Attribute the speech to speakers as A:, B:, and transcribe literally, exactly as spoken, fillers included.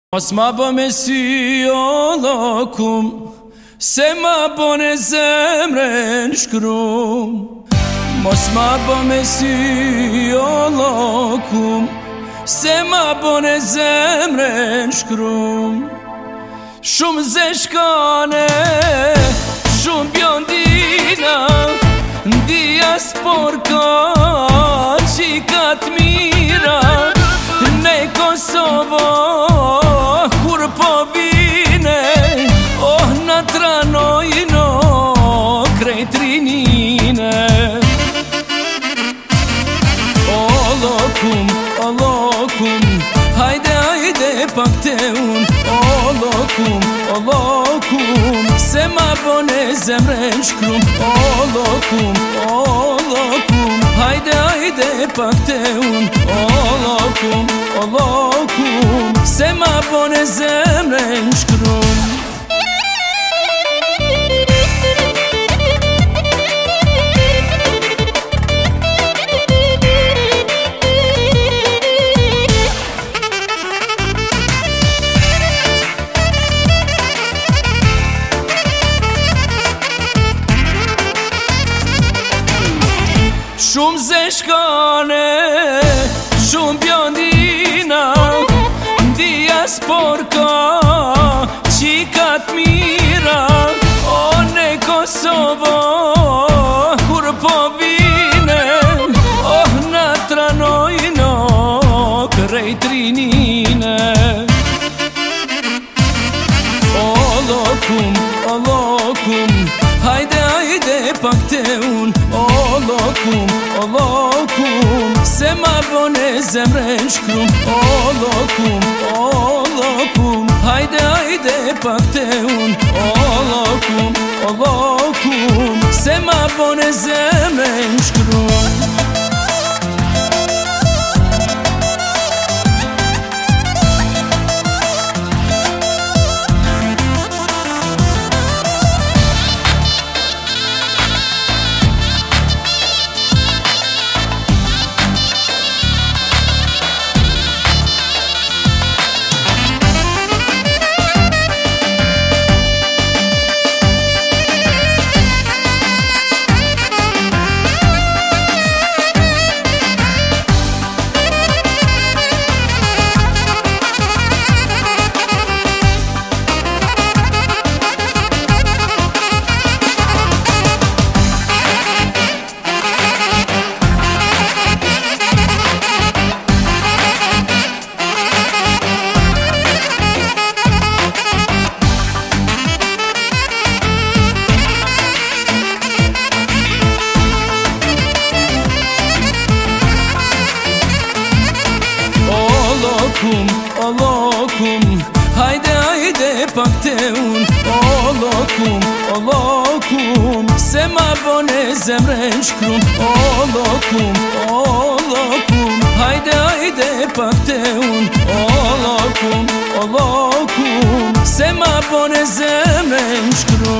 A: Mos ma bë me sy o lokum, se ma bone zemrën shkrum. Mos ma bë me sy o lokum, se ma bone zemrën shkrum. Shumë zeshkane, shumë bjondina, ndija sporka, qikat mira, ne Kosovo kur po vine, oh na tranojno krejt rinine. O lokum, o lokum, hajde, hajde pak te un. O lokum, o lokum, se ma bone zemrën shkrum. O lokum, o lokum, hajde, hajde pak te un. O lokum, o lokum, se ma bone zemrën shkrum. Shumë zeshkane, shumë bjondina, ndija sporka, qikat mira, o ne Kosovo kur po vine, oh na tranojno krejt rinine. O lokum, o lokum, hajde, hajde pak te un. O lokum, o lokum, se ma bone zemrën shkrum. O lokum, o lokum, hajde, hajde pak te un. O lokum, o lokum, se ma bone zemrën shkrum. O lokum, hajde, hajde pak te un. O lokum, o lokum, se ma bone zemrën shkrum. O lokum, o lokum, hajde, hajde pak te un. O lokum, o lokum, se ma bone zemrën shkrum.